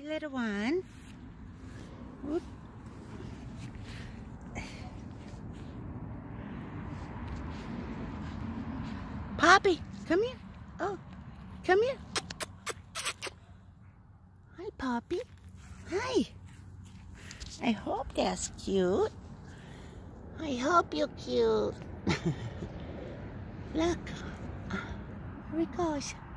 little one. Whoop. Poppy, come here. Oh, come here. Hi, Poppy. Hi. I hope that's cute. I hope you're cute. Look. Here he goes.